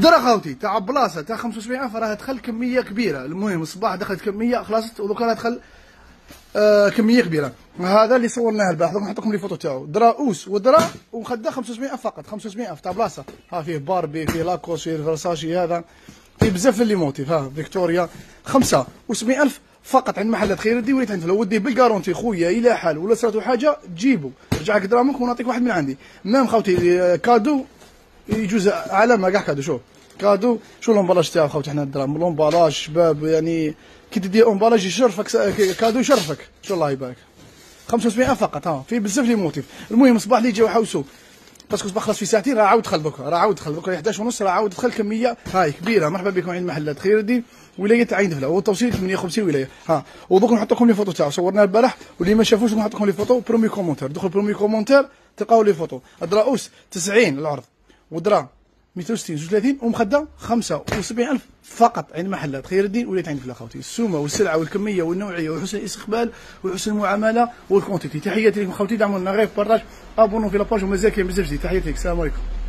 درا خاوتي تاع بلاصه تاع 75,000 راه دخل كميه كبيره. المهم الصباح دخلت كميه خلاص ودوكا راه دخل كميه كبيره. هذا اللي صورناه البارح دوك نحط لكم لي فوتو تاعو. درا اوس ودرا وخدا 75,000 فقط. 75,000 تاع بلاصه. ها فيه باربي فيه لاكوس فيه فرساشي هذا فيه بزاف اللي موتيف. ها فيكتوريا 75,000 فقط عند محلات خير الدين. وليت عند وديه بالكارونتي خويا الى حال ولا صراتو حاجه جيبو رجع لك درامك ونعطيك واحد من عندي. مام خاوتي كادو يجوز علامه كاع كادو. شوف كادو شو لومبالاج تاعو خاوتي حنا الدراهم لومبالاج شباب يعني كي تدي امبالاج يشرفك كادو يشرفك ان شاء الله يبارك. 75,000 فقط. ها في بزاف لي موتيف. المهم الصباح اللي جاو حوسوا باسكو الصباح خلص في ساعتين راه عاود دخل دوكا راه عاود دخل دوكا 11:30 راه عاود دخل كميه هاي كبيره. مرحبا بكم عند محلات خير الدين ولايه تاع عين دفله والتوصيل 58 ولايه. ها ودوك نحط لكم لي فوتو تاعو صورناه البارح واللي ما شافوش نحط لكم لي فوتو برومي كومونتير. دخل برومي كومونتير تلقاو لي فوتو. دراوس 90 العرض ودرا 260 32 ومخده 75,000 فقط عند محلات خير الدين ولايه عين دفله خاوتي. السومه والسلعه والكميه والنوعيه وحسن الاستقبال وحسن المعامله والكونتيتي. تحياتي لكم خاوتي دعمونا غير بارطاج ابونو في لاباج ومازال كاين بزاف جديد. تحياتي لك السلام عليكم.